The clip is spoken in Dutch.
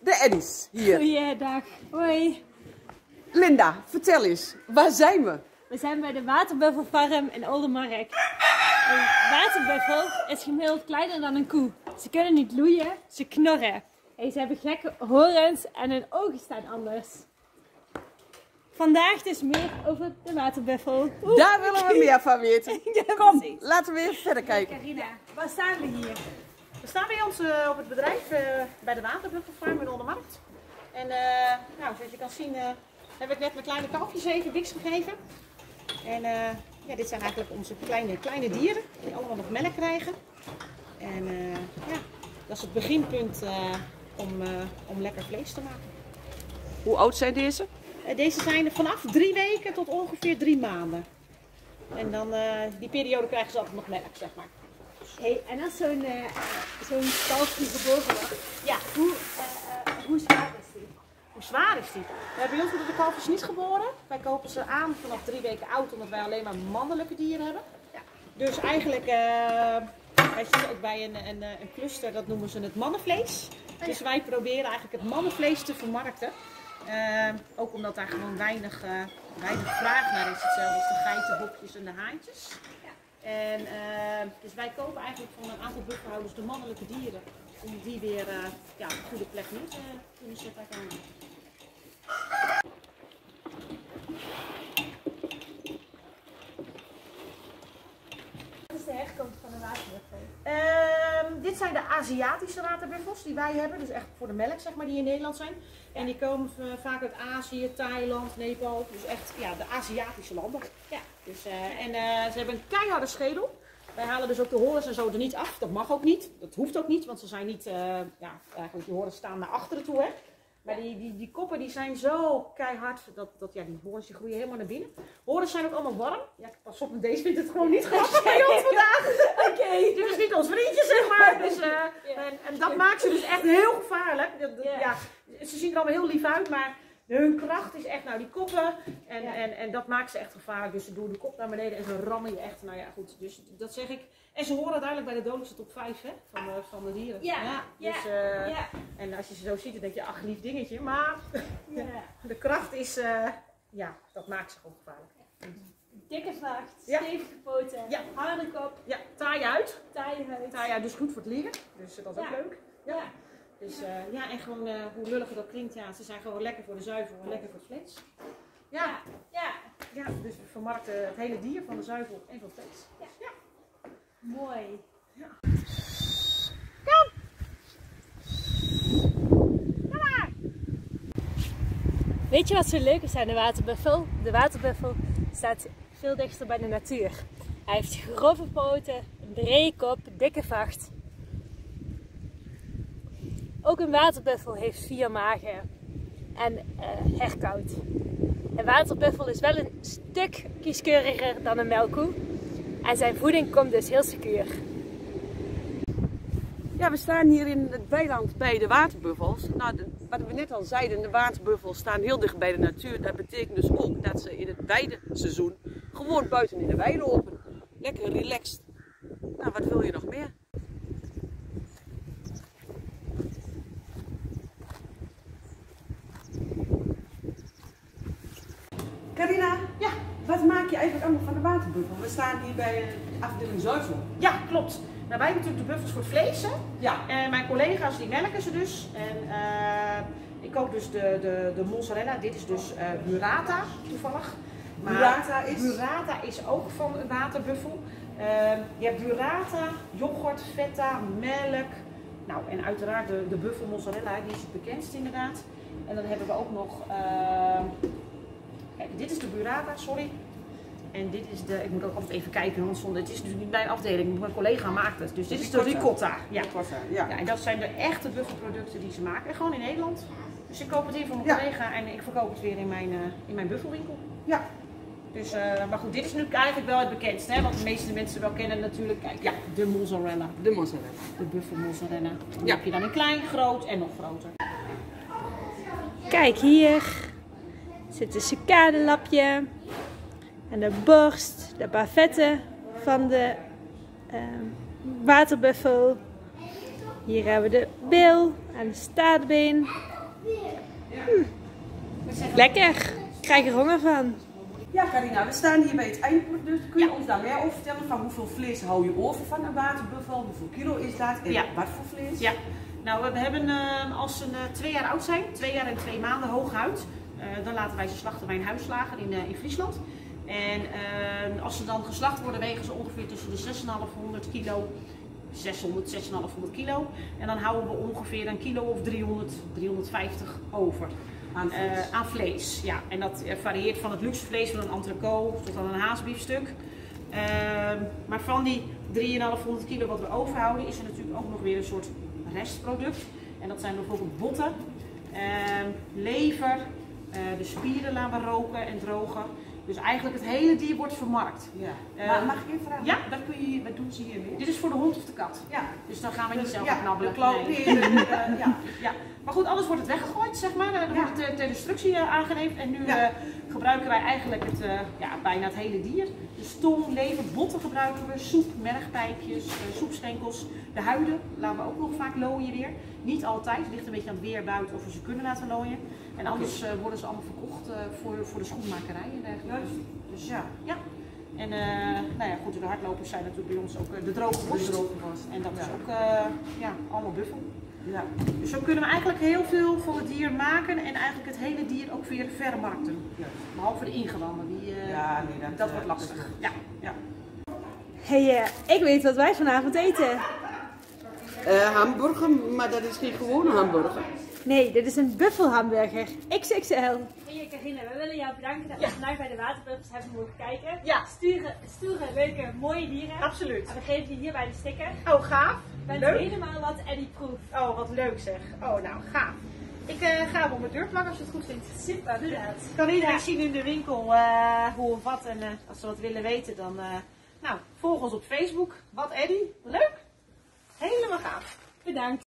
de Eddies hier. Goeiedag. Hoi. Linda, vertel eens, waar zijn we? We zijn bij de waterbuffelfarm in Oldenmark. Een waterbuffel is gemiddeld kleiner dan een koe. Ze kunnen niet loeien, ze knorren. Ze hebben gekke horens en hun ogen staan anders. Vandaag dus meer over de waterbuffel. Daar willen we meer van weten. Ja, Kom, precies. laten we even verder kijken. Carina, waar staan we hier? We staan bij ons op het bedrijf bij de waterbuffelfarm in Oldenmarkt. En nou, zoals je kan zien heb ik net mijn kleine kalfjes even biks gegeven. En ja, dit zijn eigenlijk onze kleine dieren die allemaal nog melk krijgen. En ja, dat is het beginpunt om lekker vlees te maken. Hoe oud zijn deze? Deze zijn er vanaf 3 weken tot ongeveer 3 maanden. En dan die periode krijgen ze altijd nog melk, zeg maar. Hey, en als zo'n kalfje geboren wordt, Ja. hoe zwaar is die? Hoe zwaar is die? Bij ons worden de kalfjes niet geboren. Wij kopen ze aan vanaf 3 weken oud, omdat wij alleen maar mannelijke dieren hebben. Ja. Dus eigenlijk, wij zitten ook bij een cluster, dat noemen ze het mannenvlees. Ja. Dus wij proberen eigenlijk het mannenvlees te vermarkten. Ook omdat daar gewoon weinig vraag naar is. Hetzelfde als de geitenhokjes en de haantjes. Ja. En dus wij kopen eigenlijk van een aantal buffelhouders de mannelijke dieren. Om die weer ja, op een goede plek neer te kunnen zetten uiteindelijk. Wat is de herkomst van de waterbuffel? Dit zijn de Aziatische waterbuffels die wij hebben, dus echt voor de melk zeg maar, die in Nederland zijn. En die komen vaak uit Azië, Thailand, Nepal, dus echt ja, de Aziatische landen. Ja, dus, ze hebben een keiharde schedel. Wij halen dus ook de horens en zo er niet af, dat mag ook niet, dat hoeft ook niet, want ze zijn niet, ja, eigenlijk die horens staan naar achteren toe hè. Maar die koppen die zijn zo keihard, dat ja, die horens die groeien helemaal naar binnen. Horens zijn ook allemaal warm. Ja, pas op, deze vindt het gewoon niet grappig bij ons vandaag. Oké, dit is niet ons vriendje zeg maar. Dus, en dat maakt ze dus echt heel gevaarlijk. Ja, ze zien er allemaal heel lief uit, maar hun kracht is echt, nou die koppen, en dat maakt ze echt gevaarlijk. Dus ze doen de kop naar beneden en ze rammen je echt, nou ja goed, dus dat zeg ik. En ze horen uiteindelijk bij de dodelijkste top 5 hè, van de dieren. Ja, dus, en als je ze zo ziet, dan denk je, ach lief dingetje, maar de kracht is, ja, dat maakt ze gewoon gevaarlijk. Dikke vacht, Ja. stevige poten, Ja. harde kop, Ja, taai uit. taaie huid. Taai uit, dus goed voor het leren, dus dat is ook Ja. leuk. Ja. Ja. Dus ja, en gewoon hoe lullig dat klinkt, ja, ze zijn gewoon lekker voor de zuivel en lekker voor het vlees. Ja, Ja, dus we vermarkten het hele dier van de zuivel en van het vlees. Ja. mooi. Weet je wat zo leuk is aan de waterbuffel? De waterbuffel staat veel dichter bij de natuur. Hij heeft grove poten, een brede kop, dikke vacht. Ook een waterbuffel heeft 4 magen en herkout. Een waterbuffel is wel een stuk kieskeuriger dan een melkkoe. En zijn voeding komt dus heel secuur. Ja, we staan hier in het weiland bij de waterbuffels. Nou, wat we net al zeiden, de waterbuffels staan heel dicht bij de natuur. Dat betekent dus ook dat ze in het weideseizoen gewoon buiten in de wei lopen. Lekker relaxed. Nou, wat wil je nog meer? Carina, Ja. wat maak je eigenlijk allemaal van de waterbuffel? We staan hier bij de afdeling zuivel. Ja, klopt. Nou, wij hebben natuurlijk de buffels voor het vlees, hè? Ja. En mijn collega's die melken ze dus. En ik koop dus de mozzarella. Dit is dus burrata toevallig. Maar burrata is ook van een waterbuffel. Je hebt burrata, yoghurt, feta, melk. Nou, en uiteraard de buffel mozzarella, die is het bekendst inderdaad. En dan hebben we ook nog, kijk, dit is de burrata, sorry. En dit is de, ik moet ook altijd even kijken, want het is dus niet mijn afdeling, mijn collega maakt het. Dus dit is de ricotta. Ja. Ja. Ja, en dat zijn de echte buffelproducten die ze maken. En gewoon in Nederland. Dus ik koop het hier van mijn collega en ik verkoop het weer in mijn buffelwinkel. Ja. Dus, maar goed, dit is nu eigenlijk wel het bekendste, hè? Want de meeste mensen wel kennen natuurlijk, kijk, ja, de mozzarella. De mozzarella. De buffelmozzarella. Die Ja. heb je dan in klein, groot en nog groter. Kijk, hier zit een cicadelapje. En de borst, de bavetten van de waterbuffel. Hier hebben we de bil en de staartbeen. Lekker. Ik krijg er honger van. Ja, Carina, we staan hier bij het eindproduct. Kun je ons daar meer over vertellen? Van hoeveel vlees hou je over van een waterbuffel? Hoeveel kilo is dat? En wat voor vlees? Ja, nou we hebben als ze 2 jaar oud zijn, 2 jaar en 2 maanden hooguit, dan laten wij ze slachten bij een huisslager in Friesland. En als ze dan geslacht worden, wegen ze ongeveer tussen de 6,500 kilo, 6,500 kilo. En dan houden we ongeveer een kilo of 300, 350 over. Aan vlees, ja. En dat varieert van het luxe vlees van een entrecote tot aan een haasbiefstuk. Maar van die 3,500 kilo wat we overhouden, is er natuurlijk ook nog weer een soort restproduct. En dat zijn bijvoorbeeld botten, lever, de spieren laten we roken en drogen. Dus eigenlijk het hele dier wordt vermarkt. Ja. Maar mag ik even vragen? Ja. Wat doen ze hiermee? Dit is voor de hond of de kat. Ja. Dus dan gaan we niet zelf knabbelen. Nee. Ja. Maar goed, alles wordt het weggegooid, zeg maar. Dan wordt het ter destructie aangeleverd. En nu gebruiken wij eigenlijk bijna het hele dier. Dus tong, lever, botten gebruiken we, soep, mergpijpjes, soepschenkels. De huiden laten we ook nog vaak looien weer. Niet altijd, het ligt een beetje aan het weer buiten of we ze kunnen laten looien. En anders worden ze allemaal verkocht voor de schoenmakerij en dergelijke. Dus ja. En goed, de hardlopers zijn natuurlijk bij ons ook de droge worst. En dat is ook allemaal buffel. Ja. Dus zo kunnen we eigenlijk heel veel van het dier maken en eigenlijk het hele dier ook weer vermarkten. Ja. Behalve de ingewanden, dat wordt lastig. Ja. Hey, ik weet wat wij vanavond eten. Hamburger, maar dat is geen gewone hamburger. Nee, dit is een buffelhamburger. XXL. Hey Carina, we willen jou bedanken dat we vandaag bij de waterbuffels hebben mogen kijken. Ja. Stoere, leuke, mooie dieren. Absoluut. En we geven je hierbij de sticker. Oh, gaaf. Je bent helemaal wat Eddie-proof. Oh, wat leuk zeg. Oh, nou, gaaf. Ik ga hem op mijn deur plakken als je het goed vindt. Super, doe dat. Kan iedereen zien in de winkel hoe of wat. En als ze wat willen weten, dan volg ons op Facebook. Wat Eddie. Leuk. Helemaal gaaf. Bedankt.